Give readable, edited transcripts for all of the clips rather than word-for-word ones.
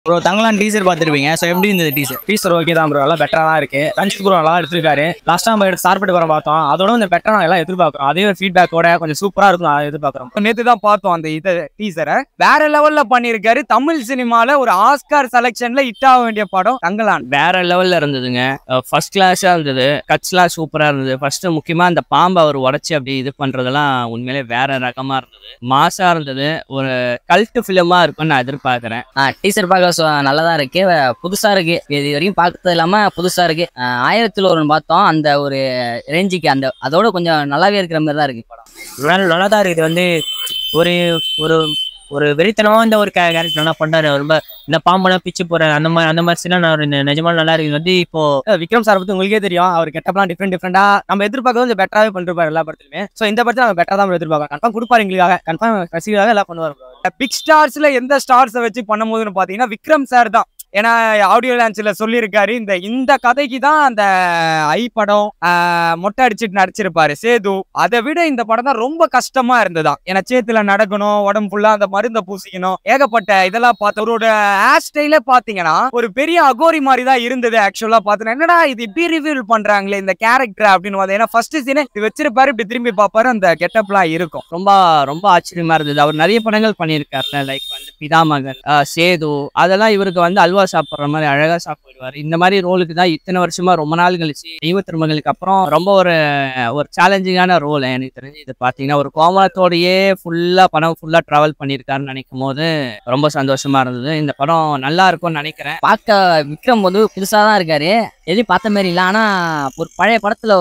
Bro Thangalaan teaser பார்த்துருப்பீங்க. So எப்படி இருந்தது டீசர்? டீசர் ஓகே தான் ப்ரோ, எல்லாம் பெட்டராக தான் இருக்கு. ரஞ்சித் ப்ரோ நல்லா எடுத்துருக்காரு. லாஸ்ட்டாக நம்ம சார்பட்டு படம் பார்த்தோம், அதோட கொஞ்சம் பெட்டராக நாங்கள் எல்லாம் எதிர்பார்க்குறோம். அதே ஒரு ஃபீட்பேக்கோட கொஞ்சம் சூப்பராக இருக்கும் அதை எதிர்பார்க்குறோம். நேற்று தான் பார்த்தோம் அந்த டீசரை. வேற லெவல்ல பண்ணியிருக்காரு. தமிழ் சினிமால ஒரு ஆஸ்கார் செலக்ஷன்ல ஹிட் ஆக வேண்டிய படம் தங்கலான் வேற லெவல்ல இருந்ததுங்க. ஃபர்ஸ்ட் கிளாஸா இருந்தது, கட்ஸ்லாம் சூப்பரா இருந்தது. ஃபர்ஸ்ட் முக்கியமா அந்த பாம்பை அவர் உடச்சி அப்படி இது பண்றதெல்லாம் உண்மையிலே வேற ரகமா இருந்தது, மாசா இருந்தது. ஒரு கல்ட் ஃபிலிமா இருக்கும்னு நான் எதிர்பார்க்கிறேன். டீசர் பார்க்க நல்லதா இருக்கு, புதுசா இருக்கு. இது வரைக்கும் பார்த்தது இல்லாம புதுசா இருக்கு. 1001 பார்த்தோம், அந்த ஒரு ரேஞ்சுக்கு அந்த அதோட கொஞ்சம் நல்லாவே இருக்கிற மாதிரி தான் இருக்கு படம். நல்லா தான் இருக்கு. இது வந்து ஒரு ஒரு ஒரு வெறித்தனமா இந்த ஒரு கேரக்டர் நல்லா பண்ணாரு. ரொம்ப இந்த பாம்பெல்லாம் பிச்சு போறேன் அந்த மாதிரி சில நிஜமா நல்லா இருக்கு. வந்து இப்போ விக்ரம் சார் பத்தி உங்களுக்கே தெரியும், அவர் கெட்டப்லாம் டிஃப்ரெண்டா நம்ம எதிர்பார்க்க கொஞ்சம் பெட்டராகவே பண்ணிருப்பாரு எல்லா படத்துலயுமே. ஸோ இந்த படத்தை நம்ம பெட்டரா தான் எதிர்பார்க்கலாம். கன்ஃபார்ம் கொடுப்பாரு எங்களுக்காக, கன்ஃபார்ம் ரசிகராக எல்லாம் பண்ணுவார். பிக் ஸ்டார்ஸ்ல எந்த ஸ்டார்ஸை வச்சு பண்ணும்போதுன்னு பாத்தீங்கன்னா விக்ரம் சார் தான். ஏன்னா ஆடியோ லான்ச்ல சொல்லியிருக்காரு, இந்த கதைக்கு தான் அந்த ஐ படம் மொட்டை அடிச்சுட்டு நடிச்சிருப்பாரு சேது. அதை விட இந்த படம் தான் ரொம்ப கஷ்டமா இருந்ததா. ஏன்னா சேத்துல நடக்கணும், உடம்பு ஃபுல்லா அந்த மருந்தை பூசிக்கணும், ஏகப்பட்ட இதெல்லாம் பார்த்து அவரோட ஹேர் ஸ்டைலே பாத்தீங்கன்னா ஒரு பெரிய அகோரி மாதிரி தான் இருந்தது. ஆக்சுவலா பாத்தீங்கன்னா என்னடா இது இப்படி ரிவீல் பண்றாங்களே இந்த கேரக்டர் அப்படின்னு. ஏன்னா ஃபர்ஸ்ட் சீனே இது வச்சிருப்பாரு, இப்படி திரும்பி பார்ப்பாரு, அந்த கெட்டப்லாம் இருக்கும். ரொம்ப ரொம்ப ஆச்சரியமா இருந்தது. அவர் நிறைய படங்கள் பண்ணியிருக்காரு, லைக் வந்து பிதாமகன், சேது, அதெல்லாம் இவருக்கு வந்து அல்வா சாப்பிட்ற மாதிரி அழகா சாப்பிடுவார். இந்த மாதிரி ரோலுக்கு தான் இத்தனை வருஷமா ரொம்ப நாள் கழிச்சு தெய்வ திருமகளுக்கு அப்புறம் ரொம்ப ஒரு சேலஞ்சிங்கான ரோல் எனக்கு தெரிஞ்சு. இது பாத்தீங்கன்னா ஒரு கோமலத்தோடையே படம் ஃபுல்லா டிராவல் பண்ணியிருக்காருன்னு நினைக்கும் போது ரொம்ப சந்தோஷமா இருந்தது. இந்த படம் நல்லா இருக்கும்னு நினைக்கிறேன். பார்க்க விக்ரம் வந்து புதுசா தான் இருக்காரு, எதுவும் பார்த்த மாதிரி இல்லை. ஆனா ஒரு பழைய படத்துல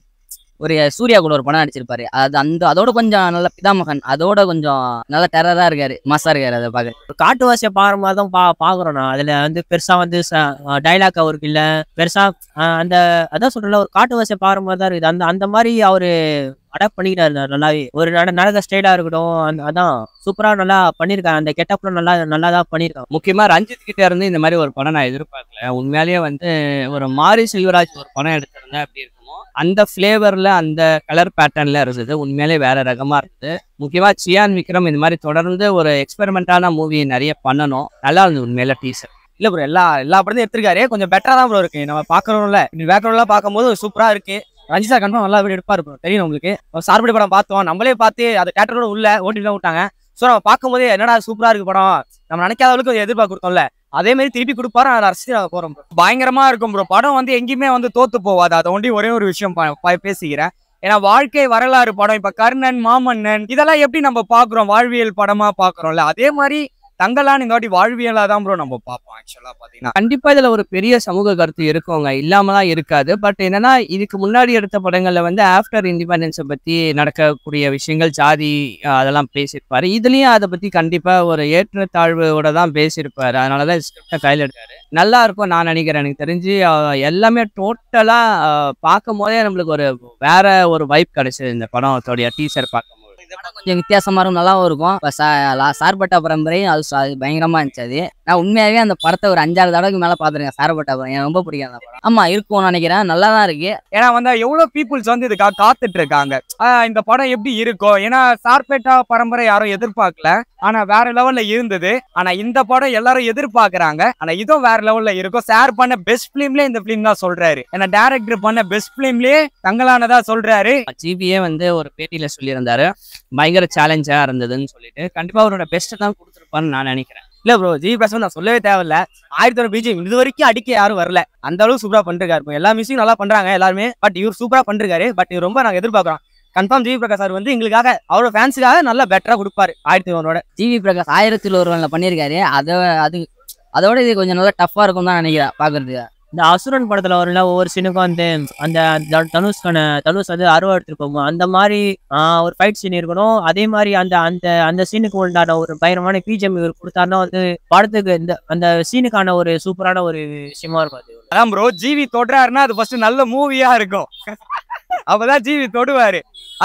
ஒரு சூர்யா கூட ஒரு படம் நடிச்சிருப்பாரு, அதோட கொஞ்சம் நல்ல பிதாமகன், அதோட கொஞ்சம் நல்ல டெரரா இருக்காரு, மாசா இருக்காரு. அதை பார்க்க காட்டுவாசியை பாக்குற மாதிரி தான் பாக்குறோம். நான் அதுல வந்து பெருசா வந்து டைலாக் அவருக்கு இல்ல பெருசா அந்த அதான் சொல்றேன், ஒரு காட்டுவாசியை பாக்குற மாதிரி தான் இருக்குது. அந்த மாதிரி அவரு அடாப்ட் பண்ணிக்கிறாரு நல்லாவே. ஒரு நடந்த ஸ்டைலா இருக்கட்டும், அதான் சூப்பரா நல்லா பண்ணிருக்காரு. அந்த கெட்டப்ல நல்லா தான் பண்ணிருக்காங்க. முக்கியமா ரஞ்சித் கிட்ட இருந்து இந்த மாதிரி ஒரு படம் நான் எதிர்பார்க்கல. உண்மையாலேயே வந்து ஒரு மாரி செல்வராஜ் ஒரு படம் எடுத்திருந்தேன் அப்படி இருக்குமோ அந்த ஃபிளேவர்ல அந்த கலர் பேட்டர்ன்ல இருந்தது. உண்மையிலே வேற ரகமா இருந்தது. முக்கியமா சியான் விக்ரம் இந்த மாதிரி தொடர்ந்து ஒரு எக்ஸ்பெரிமெண்டான மூவி நிறைய பண்ணணும். நல்லா இருந்தது உண்மையில டீசர். இல்ல ப்ரோ, எல்லா படத்தையும் எடுத்திருக்காரு, கொஞ்சம் பெட்டரா தான் ப்ரோ இருக்கு. நம்ம பாக்குறோம்ல, பேக்ரவுண்ட்லாம் பார்க்கும்போது சூப்பரா இருக்கு. ரஞ்சித் சார் கன்ஃபார்ம் நல்லா வீடியோ எடுப்பாரு ப்ரோ, தெரியும் உங்களுக்கு. சார்படி படம் பார்த்தோம், நம்மளே பார்த்து அது தேட்டரோட உள்ள ஓட்டிட்டு தான் விட்டாங்க. ஸோ நம்ம பார்க்கும்போதே என்னடா சூப்பரா இருக்கு படம், நம்ம நினைக்காத அளவுக்கு எதிர்பார்க்க கொடுத்தோம்ல, அதே மாதிரி திருப்பி கொடுப்பாரு. ரசிச்சு நாங்கள் போறோம் ப்ரோ. பயங்கரமா இருக்கும் ப்ரோ படம். வந்து எங்கேயுமே வந்து தோத்து போவாது. அதை ஒரே ஒரு விஷயம் பேசிக்கிறேன். ஏன்னா வாழ்க்கை வரலாறு படம், இப்ப கர்ணன், மாமன்னன், இதெல்லாம் எப்படி நம்ம பாக்குறோம், வாழ்வியல் படமா பாக்குறோம்ல, அதே மாதிரி தங்கலான் இந்த வாட்டி வாழ்வியலா தான் ப்ரோ நம்ம பார்ப்போம். ஆக்சுவலா பாத்தீங்கன்னா கண்டிப்பா இதுல ஒரு பெரிய சமூக கருத்து இருக்குங்க, இல்லாமலாம் இருக்காது. பட் என்னன்னா இதுக்கு முன்னாடி எடுத்த படங்கள்ல வந்து ஆஃப்டர் இண்டிபெண்டன்ஸை பத்தி நடக்கக்கூடிய விஷயங்கள், ஜாதி, அதெல்லாம் பேசியிருப்பாரு. இதுலயும் அதை பத்தி கண்டிப்பா ஒரு ஏற்றத்தாழ்வோட தான் பேசியிருப்பாரு. அதனாலதான் ஸ்கிரிப்டை கையில் எடுத்தாரு. நல்லா இருக்கும் நான் நினைக்கிறேன். எனக்கு தெரிஞ்சு எல்லாமே டோட்டலா பார்க்கும் போதே நம்மளுக்கு ஒரு வேற ஒரு வைப் கிடைச்சது இந்த படத்தோடைய டீசர் பார்க்கும். கொஞ்சம் வித்தியாசமா இருக்கும், நல்லாவும் இருக்கும். சார்பட்டா பரம்பரையும் அது பயங்கரமா இருந்துச்சு. அது நான் உண்மையாவே அந்த படத்தை ஒரு 5-6 தடவைக்கு மேல பாத்துருக்கேன். சார்பட்டா படம் எனக்கு ரொம்ப பிடிக்கும் அந்த படம். ஆமா இருக்கும்னு நினைக்கிறேன், நல்லா தான் இருக்கு. ஏன்னா வந்து எவ்வளவு பீப்புள்ஸ் வந்து இதுக்காக காத்துட்டு இருக்காங்க, இந்த படம் எப்படி இருக்கும். ஏன்னா சார்பேட்டா பரம்பரை யாரும் எதிர்பார்க்கல, ஆனா வேற லெவல்ல இருந்தது. ஆனா இந்த படம் எல்லாரும் எதிர்பார்க்கறாங்க, ஆனா இதுவும் வேற லெவல்ல இருக்கும். சார் பண்ண பெஸ்ட் பிலிம்ல இந்த பிலிம் தான் சொல்றாரு. ஏன்னா டைரக்டர் பண்ண பெஸ்ட் பிலிம்லயே தங்கலானதா சொல்றாரு. ஜிபியே வந்து ஒரு பேட்டியில சொல்லியிருந்தாரு, பயங்கர சேலஞ்சா இருந்ததுன்னு சொல்லிட்டு. கண்டிப்பா அவரோட பெஸ்ட் தான் கொடுத்துருப்பான்னு நான் நினைக்கிறேன். இல்ல ப்ரோ, ஜிவி பிரகாஷ் நான் சொல்லவே தேவையில்ல. 1001 பிஜிஎம் இது வரைக்கும் அடிக்க யாரும் வரல, அந்த அளவுக்கு சூப்பரா பண்ணிருக்காரு. எல்லா மியூசிக்கும் நல்லா பண்றாங்க எல்லாருமே, பட் இவர் சூப்பரா பண்ணிருக்காரு. பட் இவர் ரொம்ப நாங்க எதிர்பார்க்கிறோம். கன்ஃபார்ம் ஜிவி பிரகாஷ் சார் வந்து எங்களுக்காக அவரோட ஃபேன்ஸுக்காக நல்லா பெட்டரா கொடுப்பாரு. 1001 ஜிவி பிரகாஷ் 1001 பண்ணியிருக்காரு. அதோட இது கொஞ்சம் நல்லா டஃப்பா இருக்கும் தான் நினைக்கிறேன் பாக்குறதுக்கு. இந்த அசுரன் படத்துல வரல ஒவ்வொரு சீனுக்கும் வந்து அந்த தனுஷ் வந்து அருவா எடுத்துட்டு போகும், அந்த மாதிரி ஒரு ஃபைட் சீன் இருக்கணும். அதே மாதிரி அந்த அந்த அந்த சீனுக்கு உண்டான ஒரு பயங்கரமான பிஜிஎம் இவர் கொடுத்தாருன்னா வந்து படத்துக்கு அந்த சீனுக்கான ஒரு சூப்பரான ஒரு விஷயமா இருக்கும். அதான் ப்ரோ, ஜிவி தொடுறாருன்னா அது ஃபர்ஸ்ட் நல்ல மூவியா இருக்கும், அப்பதான் ஜிவி தொடுவாரு. அதான்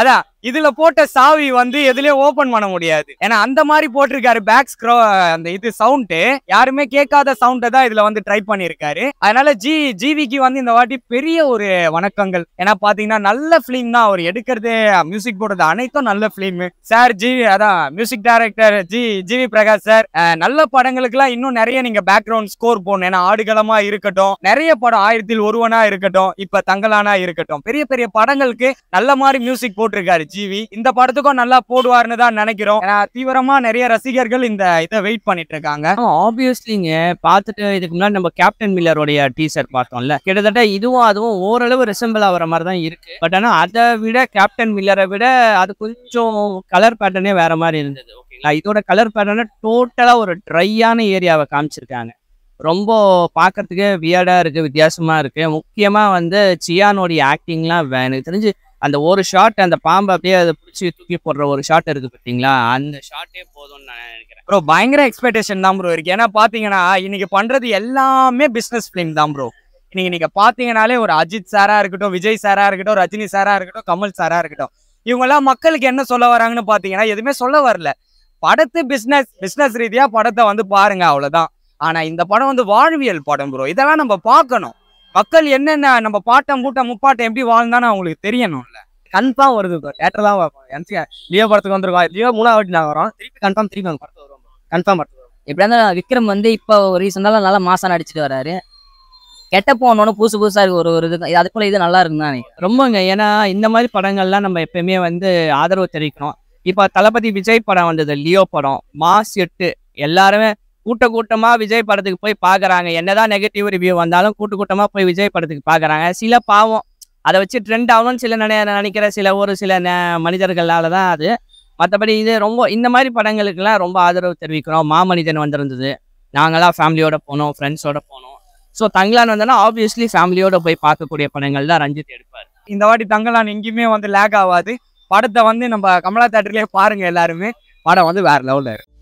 இதுல போட்ட சாவி வந்து எதுலயும் ஓபன் பண்ண முடியாது. ஏன்னா அந்த மாதிரி போட்டிருக்காரு பேக் ஸ்க்ரோ அந்த இது சவுண்ட் யாருமே கேட்காத சவுண்டை தான் இதுல வந்து ட்ரை பண்ணிருக்காரு. அதனால ஜிவிக்கு வந்து இந்த வாட்டி பெரிய ஒரு வணக்கங்கள். ஏன்னா பாத்தீங்கன்னா நல்ல பிலிம் தான் அவர் எடுக்கிறது, மியூசிக் போடுறது அனைத்தும் நல்ல பிலிம். சார் அதான் music director GV Prakash sir நல்ல படங்களுக்கு எல்லாம் இன்னும் நிறைய நீங்க பேக்ரவுண்ட் ஸ்கோர் போடணும். ஏன்னா ஆடுகளமா இருக்கட்டும், நிறைய படம் 1000ல் ஒருவனா இருக்கட்டும், இப்ப தங்கலானா இருக்கட்டும், பெரிய பெரிய படங்களுக்கு நல்ல மாதிரி மியூசிக் போட்டிருக்காரு ஜிவி. இந்த படத்துக்கும் நல்லா போடுவாருன்னு தான் நினைக்கிறோம். தீவிரமா நிறைய ரசிகர்கள் இந்த இதை வெயிட் பண்ணிட்டு இருக்காங்க. ஆப்வியஸ்லிங்க பார்த்துட்டு இதுக்கு முன்னாடி நம்ம கேப்டன் மில்லருடைய டீசர் பார்த்தோம்ல, கிட்டத்தட்ட இதுவும் அதுவும் ஓரளவு ரிசம்பிள் ஆகிற மாதிரி தான் இருக்கு. பட் ஆனால் அதை விட கேப்டன் மில்லரை விட அது கொஞ்சம் கலர் பேட்டர்னே வேற மாதிரி இருந்தது. ஓகேங்களா, இதோட கலர் பேட்டர்னை டோட்டலா ஒரு ட்ரையான ஏரியாவை காமிச்சிருக்காங்க. ரொம்ப பார்க்கறதுக்கு வியர்டா இருக்கு, வித்தியாசமா இருக்கு. முக்கியமா வந்து சியானோடைய ஆக்டிங்லாம் எனக்கு தெரிஞ்சு அந்த ஒரு ஷாட், அந்த பாம்பை அப்படியே அதை பிடிச்சி தூக்கி போடுற ஒரு ஷாட் இருக்கு பார்த்தீங்களா, அந்த ஷாட்டே போதும்னு நான் நினைக்கிறேன். ப்ரோ பயங்கர எக்ஸ்பெக்டேஷன் தான் ப்ரோ இருக்கு. ஏன்னா பாத்தீங்கன்னா இன்னைக்கு பண்றது எல்லாமே பிசினஸ் பிலிம் தான் ப்ரோ. நீங்க பாத்தீங்கன்னாலே ஒரு அஜித் சாரா இருக்கட்டும், விஜய் சாரா இருக்கட்டும், ரஜினி சாரா இருக்கட்டும், கமல் சாரா இருக்கட்டும், இவங்க எல்லாம் மக்களுக்கு என்ன சொல்ல வராங்கன்னு பாத்தீங்கன்னா எதுவுமே சொல்ல வரல. படத்து பிசினஸ் ரீதியா படத்தை வந்து பாருங்க, அவ்வளவுதான். ஆனா இந்த படம் வந்து வாழ்வியல் படம் ப்ரோ. இதெல்லாம் நம்ம பார்க்கணும். மக்கள் என்னென்ன நம்ம பாட்டம் கூட்டம் முப்பாட்டம் எப்படி வாழ்ந்தான்னு அவங்களுக்கு தெரியணும்ல. கன்ஃபார்ம் வருது ப்ரோ, தேட்டர் தான் பார்ப்போம். லியோ படத்துக்கு வந்துருக்கோம், லியோ 3வது நாங்கள் வரோம், திருப்பி கன்ஃபார்ம் அந்த படத்துக்கு வருவோம், கன்ஃபார்ம் படத்துக்கு வரும். இப்படி இருந்தாலும் விக்ரம் வந்து இப்போ ரீசெண்டாக நல்லா மாசம் நடிச்சுட்டு வராரு. கெட்ட போனோன்னு புதுசா இருக்கு ஒரு இது. அது போல இது நல்லா இருக்குன்னு தான் ரொம்பங்க. ஏன்னா இந்த மாதிரி படங்கள்லாம் நம்ம எப்பயுமே வந்து ஆதரவு தெரிவிக்கணும். இப்போ தளபதி விஜய் படம் வந்தது, லியோ படம், மாஸ் 8, எல்லாருமே கூட்டமா விஜய் படத்துக்கு போய் பாக்குறாங்க. என்னதான் நெகட்டிவ் ரிவ்யூ வந்தாலும் கூட்டமா போய் விஜய் படத்துக்கு பாக்குறாங்க. சில பாவம் அதை வச்சு ட்ரெண்ட் ஆகணும்னு நினைக்கிற சில மனிதர்களால தான் அது. மற்றபடி இது ரொம்ப இந்த மாதிரி படங்களுக்கெல்லாம் ரொம்ப ஆதரவு தெரிவிக்கிறோம். மாமனிதன் வந்திருந்தது, நாங்களாம் ஃபேமிலியோட போனோம், ஃப்ரெண்ட்ஸோட போனோம். ஸோ தங்கலான் வந்தோன்னா ஆப்வியஸ்லி ஃபேமிலியோட போய் பார்க்கக்கூடிய படங்கள் தான் ரஞ்சித் எடுப்பார். இந்த வாட்டி தங்கலான் எங்கேயுமே வந்து லேக் ஆகாது. படத்தை வந்து நம்ம கமலா தேட்டர்லயே பாருங்க எல்லாருமே. படம் வந்து வேற லெவல்ல இருக்கு.